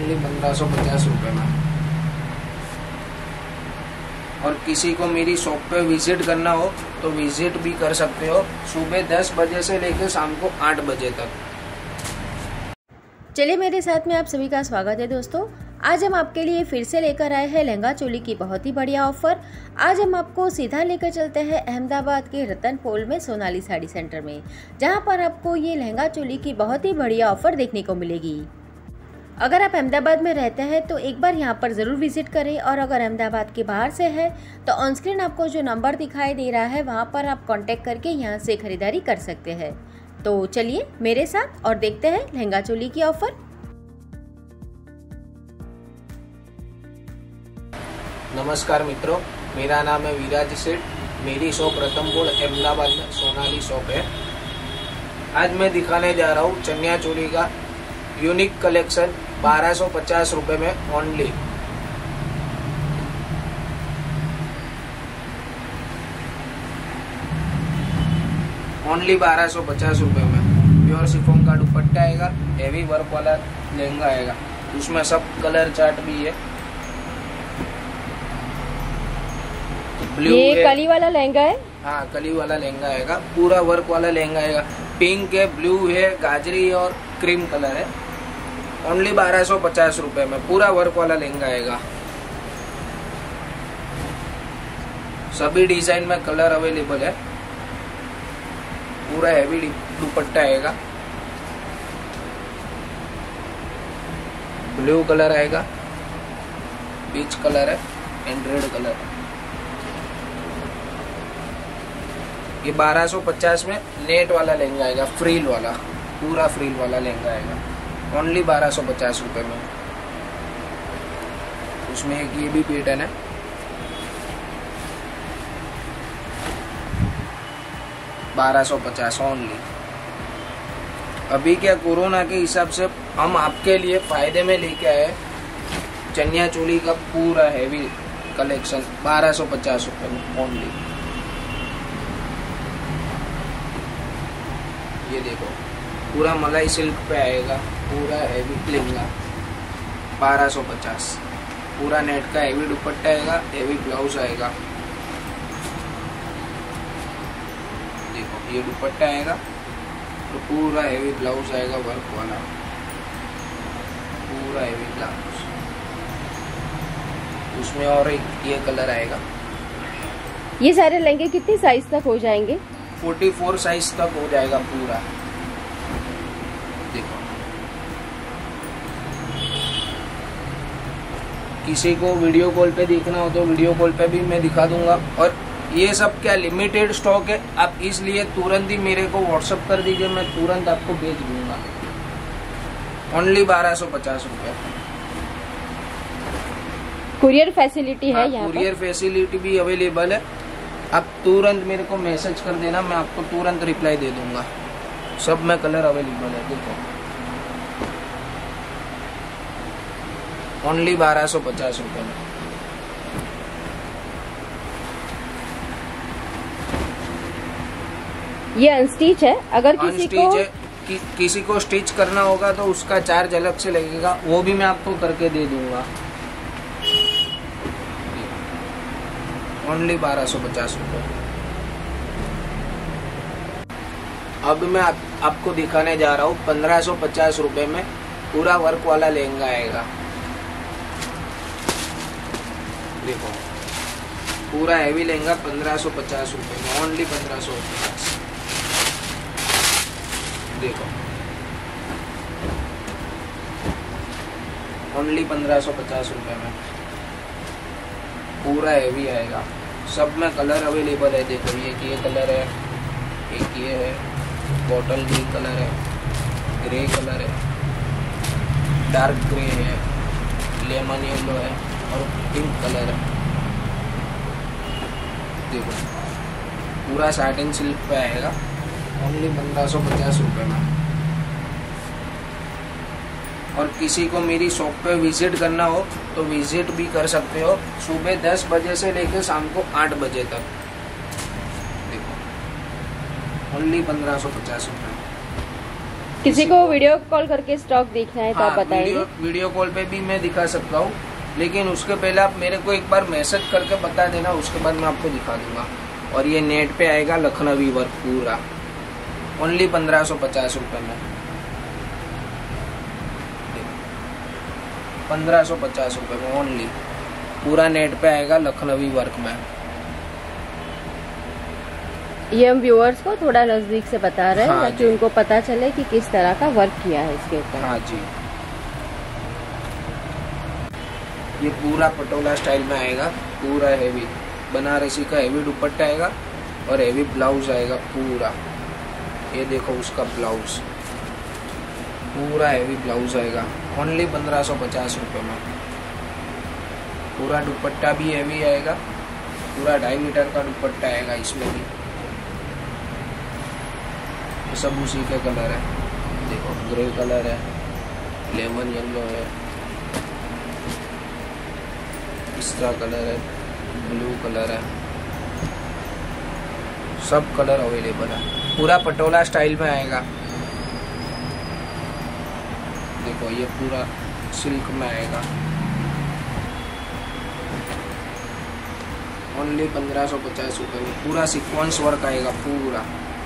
Only 1550 रुपये में। और किसी को मेरी शॉप पे विजिट करना हो तो विजिट भी कर सकते हो, सुबह 10 बजे से लेकर शाम को 8 बजे तक। चलिए मेरे साथ में आप सभी का स्वागत है दोस्तों। आज हम आपके लिए फिर से लेकर आए हैं लहंगा चोली की बहुत ही बढ़िया ऑफर। आज हम आपको सीधा लेकर चलते हैं अहमदाबाद के रतनपोल में सोनाली साड़ी सेंटर में, जहां पर आपको ये लहंगा चोली की बहुत ही बढ़िया ऑफर देखने को मिलेगी। अगर आप अहमदाबाद में रहते हैं तो एक बार यहाँ पर ज़रूर विजिट करें, और अगर अहमदाबाद के बाहर से है तो ऑन स्क्रीन आपको जो नंबर दिखाई दे रहा है वहाँ पर आप कांटेक्ट करके यहाँ से खरीदारी कर सकते हैं। तो चलिए मेरे साथ और देखते हैं लहंगा चोली की ऑफर। नमस्कार मित्रों, मेरा नाम है विराज सेठ। मेरी शॉप रतनपोल अहमदाबाद में सोनाली शॉप है। आज मैं दिखाने जा रहा हूँ चनिया चोली का यूनिक कलेक्शन 1250 रुपये में ओनली। ओनली 1250 रुपये में प्योर शिफॉन का दुपट्टा आएगा, हेवी वर्क वाला लहंगा आएगा, उसमें सब कलर चार्ट भी है। ब्लू ये कली वाला लहंगा है। हाँ, कली वाला लहंगा आएगा, पूरा वर्क वाला लहंगा आएगा। पिंक है, ब्लू है, गाजरी और क्रीम कलर है। ओनली 1250 रुपये में पूरा वर्क वाला लहंगा आएगा। सभी डिजाइन में कलर अवेलेबल है। पूरा हैवी दुपट्टा आएगा, ब्लू कलर आएगा, पीच कलर है एंड रेड कलर है। ये 1250 में नेट वाला लहंगा आएगा, फ्रील वाला, पूरा फ्रील वाला लहंगा आएगा। ओनली 1250 रुपये में। उसमें एक ये भी पैटर्न है, $1250 ओनली। अभी क्या कोरोना के हिसाब से हम आपके लिए फायदे में लेके आए चनिया चोली का पूरा हैवी कलेक्शन 1250 रुपये में ओनली। ये देखो, पूरा मलाई सिल्क पे आएगा, पूरा हैवी लहंगा 1250। पूरा नेट का हैवी दुपट्टा आएगा, हैवी ब्लाउज आएगा। देखो ये दुपट्टा आएगा तो पूरा हैवी ब्लाउज आएगा, वर्क वाला, पूरा हैवी ब्लाउज। उसमें और एक ये कलर आएगा। ये सारे लहंगे कितनी साइज तक हो जाएंगे? 44 साइज तक हो जाएगा पूरा। देखो, किसी को वीडियो कॉल पे देखना हो तो वीडियो कॉल पे भी मैं दिखा दूंगा। और ये सब क्या लिमिटेड स्टॉक है, आप इसलिए तुरंत ही मेरे को व्हाट्सएप कर दीजिए, मैं तुरंत आपको भेज दूंगा। ओनली 1250 रुपये। कुरियर फैसिलिटी है यहाँ पर? कुरियर फैसिलिटी भी अवेलेबल है। आप तुरंत मेरे को मैसेज कर देना, मैं आपको तुरंत रिप्लाई दे दूंगा। सब में कलर अवेलेबल है। देखो, ओनली 1250 रुपये में। ये अनस्टिच है। अगर किसी को स्टिच करना होगा तो उसका चार्ज अलग से लगेगा, वो भी मैं आपको करके दे दूंगा। ओनली 1250 रुपये। अब मैं आपको दिखाने जा रहा हूँ 1550 रुपये में पूरा वर्क वाला लहंगा आएगा। देखो, पूरा हैवी लहंगा 1550 रुपये में, ओनली 1550। देखो, ओनली 1550 रुपये में पूरा हैवी आएगा। सब में कलर अवेलेबल है। देखो, ये कलर है, एक ये है, बॉटल ग्रीन कलर है, ग्रे कलर है, डार्क ग्रे है, लेमन येलो है और पिंक कलर है। देखो, पूरा साटिन सिल्क पे आएगा, ओनली 1550 रुपये में। और किसी को मेरी शॉप पे विजिट करना हो तो विजिट भी कर सकते हो, सुबह 10 बजे से लेकर शाम को 8 बजे तक। देखो, ओनली 1550 रुपये। किसी को वीडियो कॉल करके स्टॉक देखना है तो आप बताएंगे? वीडियो कॉल पे भी मैं दिखा सकता हूँ, लेकिन उसके पहले आप मेरे को एक बार मैसेज करके बता देना, उसके बाद मैं आपको दिखा दूंगा। और ये नेट पे आएगा लखनवी वर्क पूरा, ओनली 1550 रुपये में, 1550 रुपये में ओनली, पूरा नेट पे आएगा लखनवी वर्क में। ये हम व्यूअर्स को थोड़ा नजदीक से बता रहे हैं, हाँ ताकि उनको पता चले कि किस तरह का वर्क किया है इसके ऊपर। हाँ जी, ये पूरा पटोला स्टाइल में आएगा, पूरा हेवी बनारसी का हेवी दुपट्टा आएगा और हेवी ब्लाउज आएगा पूरा। ये देखो उसका ब्लाउज, पूरा हेवी ब्लाउज आएगा, ओनली 1550 रुपये में। पूरा दुपट्टा भी हेवी आएगा, पूरा 2.5 मीटर का दुपट्टा आएगा इसमें भी। ये सब उसी के कलर है, देखो ग्रे कलर है, लेमन येलो है, पिस्ता कलर है, ब्लू कलर है, सब कलर अवेलेबल है। पूरा पटोला स्टाइल में आएगा, देखो ये पूरा सिल्क में आएगा, ओनली 1550 रुपये में। पूरा सीक्वेंस वर्क आएगा पूरा।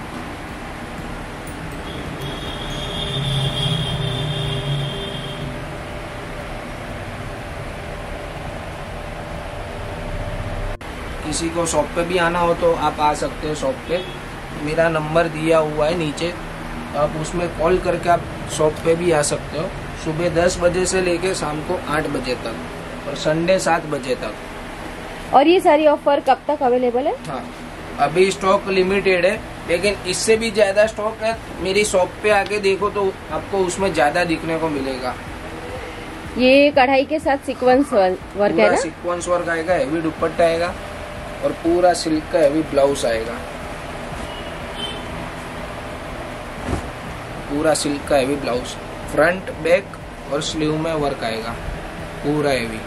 किसी को शॉप पे भी आना हो तो आप आ सकते हो शॉप पे, मेरा नंबर दिया हुआ है नीचे, आप उसमें कॉल करके आप शॉप पे भी आ सकते हो, सुबह 10 बजे से लेके शाम को 8 बजे तक और संडे 7 बजे तक। और ये सारी ऑफर कब तक अवेलेबल है? हाँ, अभी स्टॉक लिमिटेड है, लेकिन इससे भी ज्यादा स्टॉक है। मेरी शॉप पे आके देखो तो आपको उसमें ज्यादा दिखने को मिलेगा। ये कढ़ाई के साथ सीक्वेंस वर्क है ना? सीक्वेंस वर्क आएगा, हेवी दुपट्टा आएगा और पूरा सिल्क का हेवी ब्लाउज आएगा, पूरा सिल्क का हेवी ब्लाउज, फ्रंट बैक और स्लीव में वर्क आएगा पूरा हेवी,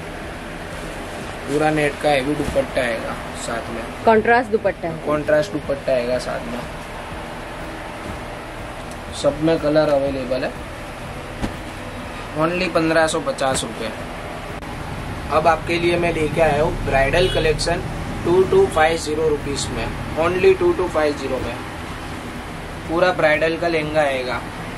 पूरा नेट का हेवी दुपट्टा आएगा साथ में, कॉन्ट्रास्ट दुपट्टा है, कॉन्ट्रास्ट दुपट्टा आएगा साथ में। सब में कलर अवेलेबल है, ओनली 1550 रुपये। अब आपके लिए मैं लेके आया हूँ ब्राइडल कलेक्शन 2250 रुपीज में, ओनली 2250 में। पूरा ब्राइडल का लहंगा आएगा,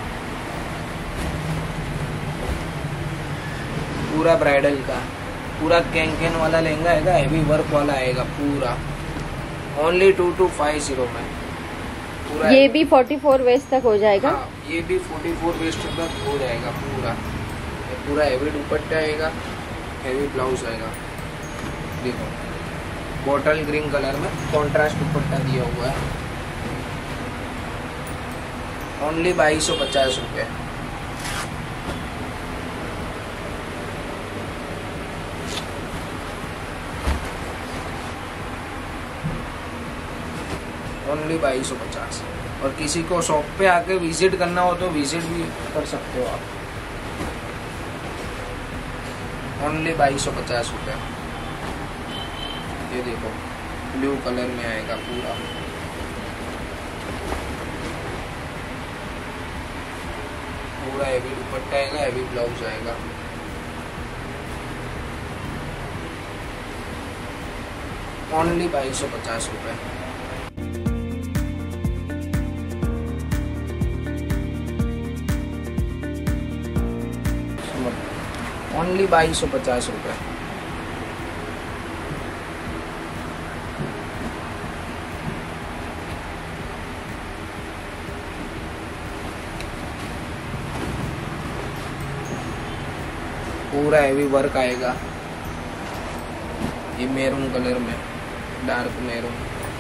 पूरा ब्राइडल का, पूरा कैन वाला लहंगा आएगा, हेवी वर्क वाला आएगा पूरा, ओनली 2250 में। पूरा ये भी 44 वेस्ट तक हो जाएगा? हाँ, ये भी 44 वेस्ट तक हो जाएगा पूरा। ये पूरा हेवी दुपट्टा आएगा, हेवी ब्लाउज आएगा, देखो बॉटल ग्रीन कलर में कॉन्ट्रास्ट दुपट्टा दिया हुआ है, ओनली 2250 रुपये। ओनली 2250। और किसी को शॉप पे आके विजिट करना हो तो विजिट भी कर सकते हो आप, ओनली 2250 रुपये। ये देखो ब्लू कलर में आएगा पूरा, पूरा हेवी दुपट्टा आएगा, हेवी ब्लाउज आएगा, ओनली 2250 रुपये। ओनली 2250 रुपये। पूरा हेवी वर्क आएगा, ये मैरून कलर में, डार्क मैरून,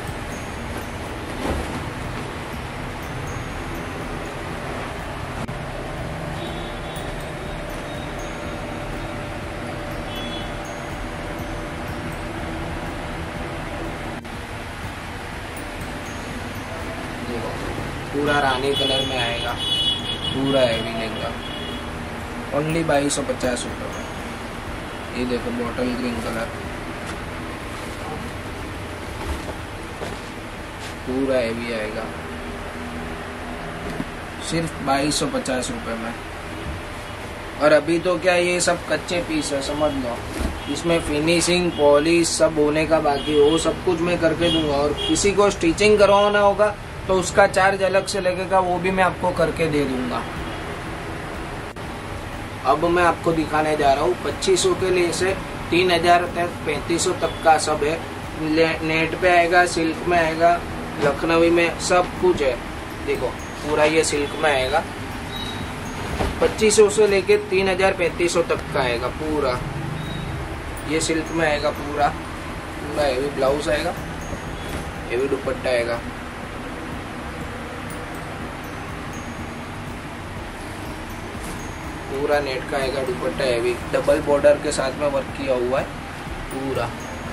पूरा रानी कलर में आएगा, पूरा हैवी लहंगा, ओनली 2250 रुपये में। ये देखो बॉटल ग्रीन कलर, पूरा हैवी आएगा, सिर्फ 2250 रुपये में। और अभी तो क्या ये सब कच्चे पीस है, समझ लो। इसमें फिनिशिंग पॉलिश सब होने का बाकी, वो सब कुछ मैं करके दूंगा। और किसी को स्टिचिंग करवाना होगा तो उसका चार्ज अलग से लगेगा, वो भी मैं आपको करके दे दूंगा। अब मैं आपको दिखाने जा रहा हूँ 2500 के लिए से 3000 तक 3500 तक का सब है। नेट पे आएगा, सिल्क में आएगा, लखनवी में, सब कुछ है। देखो पूरा ये सिल्क में आएगा। 2500 से लेके 3000 3500 तक का आएगा पूरा। ये सिल्क में आएगा पूरा। पूरा हेवी ब्लाउज आएगा, हेवी दुपट्टा आएगा। पूरा नेट का आएगा दुपट्टा, हेवी डबल बॉर्डर के साथ में वर्क किया हुआ है पूरा।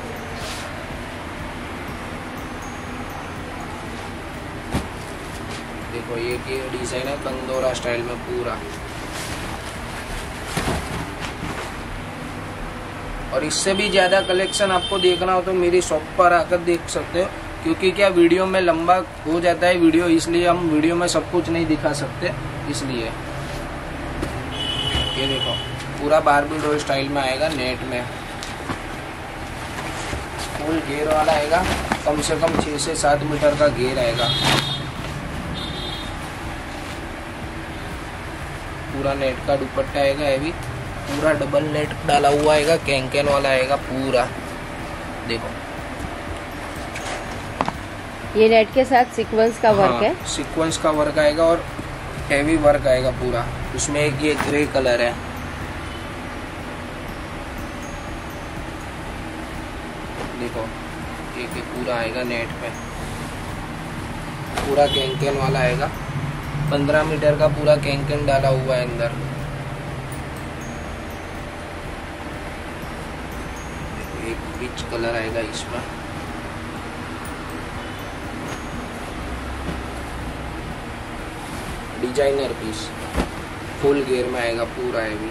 देखो ये डिजाइन है कंदोरा स्टाइल में पूरा। और इससे भी ज़्यादा कलेक्शन आपको देखना हो तो मेरी शॉप पर आकर देख सकते हो, क्योंकि क्या वीडियो में लंबा हो जाता है वीडियो, इसलिए हम वीडियो में सब कुछ नहीं दिखा सकते, इसलिए। ये देखो पूरा बारबी डॉल स्टाइल में आएगा, नेट में फुल घेर वाला आएगा। कम से कम 6 से 7 मीटर का घेर आएगा। पूरा नेट का दुपट्टा आएगा हेवी, पूरा डबल नेट डाला हुआ आएगा, कैंकेन वाला आएगा पूरा। देखो ये नेट के साथ सीक्वेंस का वर्क है। सीक्वेंस का वर्क आएगा और हेवी वर्क आएगा पूरा। उसमें एक ये ग्रे कलर है। देखो एक पूरा आएगा नेट पे, पूरा कैंकेन वाला आएगा। 15 मीटर का पूरा कैंकेन डाला हुआ है अंदर। एक पीच कलर आएगा इसमें। डिजाइनर पीस फुल घेर में आएगा पूरा हेवी।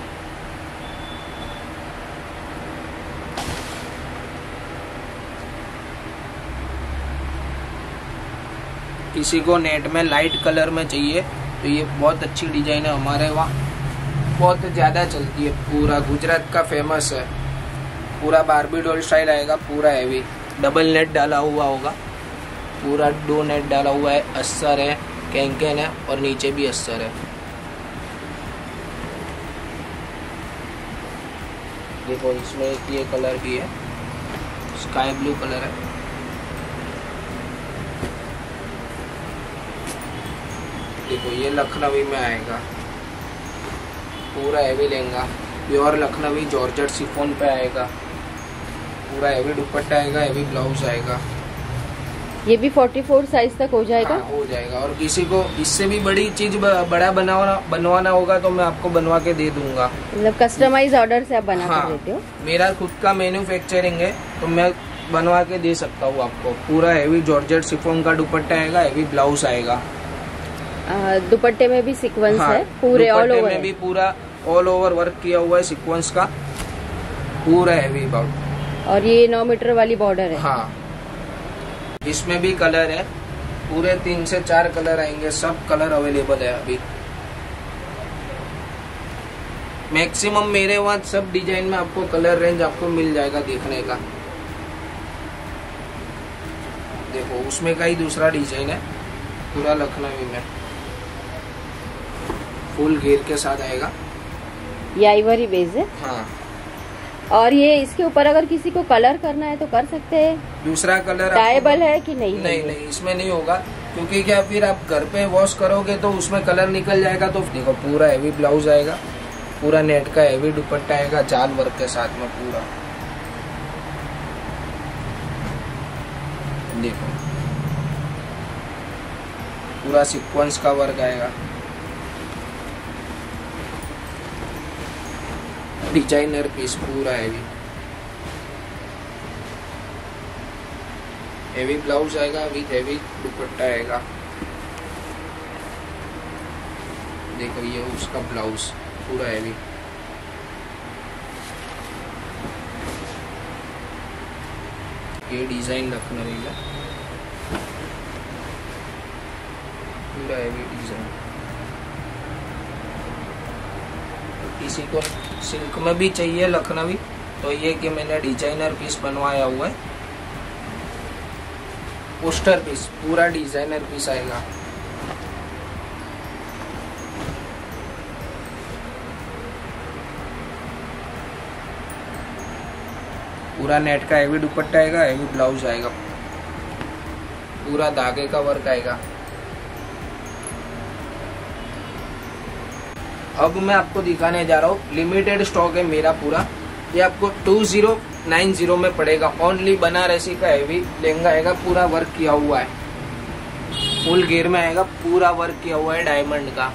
किसी को नेट में लाइट कलर में चाहिए तो ये बहुत अच्छी डिजाइन है, हमारे वहाँ बहुत ज़्यादा चलती है। पूरा गुजरात का फेमस है। पूरा बारबी डॉल स्टाइल आएगा, पूरा हेवी डबल नेट डाला हुआ होगा, पूरा 2 नेट डाला हुआ है। अस्तर है, कैंकेन है और नीचे भी अस्तर है। देखो इसमें एक ये कलर भी है, स्काई ब्लू कलर है। देखो ये लखनवी में आएगा, पूरा heavy lehenga, pure Lucknowi georgette chiffon पे आएगा। पूरा हेवी दुपट्टा आएगा, हेवी ब्लाउज आएगा। ये भी 44 साइज तक हो जाएगा। हाँ, हो जाएगा। और किसी को इससे भी बड़ी चीज बड़ा बनवाना होगा तो मैं आपको बनवा के दे दूंगा। मतलब कस्टमाइज ऑर्डर से आप बना कर देते हो? मेरा खुद का मैन्युफैक्चरिंग है तो मैं बनवा के दे सकता हूँ आपको। पूरा हेवी जॉर्जेट शिफॉन का दुपट्टा आएगा, हेवी ब्लाउज आएगा। दुपट्टे में भी सीक्वेंस है पूरे ऑल ओवर, में भी पूरा ऑल ओवर वर्क किया हुआ है सीक्वेंस का, पूरा हेवी बाउट। और ये 9 मीटर वाली बॉर्डर है। हाँ, इसमें भी कलर है, पूरे 3 से 4 कलर आएंगे। सब कलर अवेलेबल है अभी। मैक्सिमम मेरे वहाँ सब डिजाइन में आपको कलर रेंज आपको मिल जाएगा देखने का। देखो उसमें का ही दूसरा डिजाइन है, पूरा लखनवी में फुल घेर के साथ आएगा। ये आइवरी बेस है। हाँ। और ये इसके ऊपर अगर किसी को कलर करना है तो कर सकते हैं। दूसरा कलर डायबल है कि नहीं? नहीं इसमें नहीं होगा, क्योंकि क्या फिर आप घर पे वॉश करोगे तो उसमें कलर निकल जाएगा। तो देखो पूरा हेवी ब्लाउज आएगा, पूरा नेट का हेवी दुपट्टा आएगा जाल वर्क के साथ में पूरा। देखो पूरा सीक्वेंस का वर्क आएगा। डिजाइनर पीस पूरा हेवी ब्लाउज आएगा विथ हेवी दुपट्टा आएगा। देखो ये उसका ब्लाउज पूरा हेवी। ये डिजाइन लखनवी में पूरा हेवी डिजाइन। किसी को सिल्क में भी चाहिए लखनवी, तो ये कि मैंने डिजाइनर पीस बनवाया हुआ है, पोस्टर पीस, पूरा डिजाइनर पीस आएगा। पूरा नेट का हैवी दुपट्टा आएगा, हैवी ब्लाउज आएगा, पूरा धागे का वर्क आएगा। अब मैं आपको दिखाने जा रहा हूँ, लिमिटेड स्टॉक है मेरा पूरा, ये आपको 2090 में पड़ेगा। ओनली बनारसी का हैवी लहंगा आएगा, पूरा वर्क किया हुआ है, फुल घेर में आएगा, पूरा वर्क किया हुआ है डायमंड का।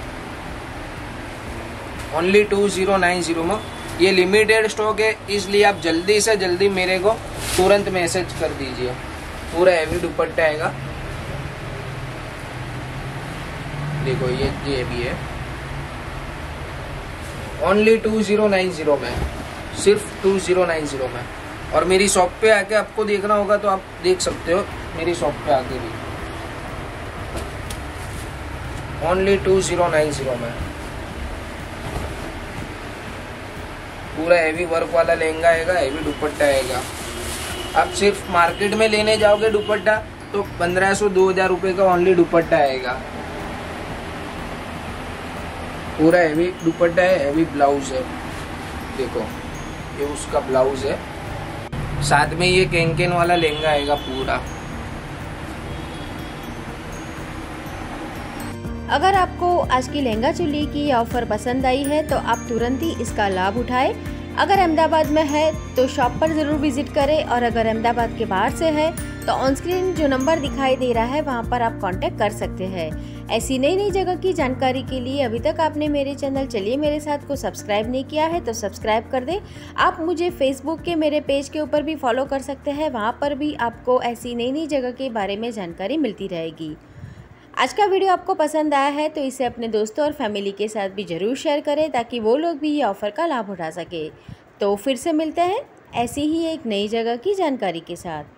ओनली 2090 में, ये लिमिटेड स्टॉक है, इसलिए आप जल्दी से जल्दी मेरे को तुरंत मैसेज कर दीजिए। पूरा हैवी दुपट्टा आएगा, देखो ये भी है। ओनली 2090 में, सिर्फ 2090 में। और मेरी शॉप पे आके आपको देखना होगा तो आप देख सकते हो मेरी शॉप पे आके भी। ओनली 2090 में पूरा हैवी वर्क वाला लहंगा आएगा, हैवी दुपट्टा आएगा। आप सिर्फ मार्केट में लेने जाओगे दुपट्टा तो 1500-2000 रुपए का ओनली दुपट्टा आएगा। पूरा हैवी दुपट्टा है, हैवी ब्लाउज है, देखो ये उसका ब्लाउज है, साथ में ये कैंकेन वाला लहंगा आएगा पूरा। अगर आपको आज की लहंगा चोली की ऑफर पसंद आई है तो आप तुरंत ही इसका लाभ उठाएं। अगर अहमदाबाद में है तो शॉप पर ज़रूर विजिट करें, और अगर अहमदाबाद के बाहर से है तो ऑन स्क्रीन जो नंबर दिखाई दे रहा है वहां पर आप कांटेक्ट कर सकते हैं। ऐसी नई नई जगह की जानकारी के लिए अभी तक आपने मेरे चैनल चलिए मेरे साथ को सब्सक्राइब नहीं किया है तो सब्सक्राइब कर दें। आप मुझे फेसबुक के मेरे पेज के ऊपर भी फॉलो कर सकते हैं, वहाँ पर भी आपको ऐसी नई नई जगह के बारे में जानकारी मिलती रहेगी। आज का वीडियो आपको पसंद आया है तो इसे अपने दोस्तों और फैमिली के साथ भी ज़रूर शेयर करें, ताकि वो लोग भी ये ऑफ़र का लाभ उठा सके। तो फिर से मिलते हैं ऐसी ही एक नई जगह की जानकारी के साथ।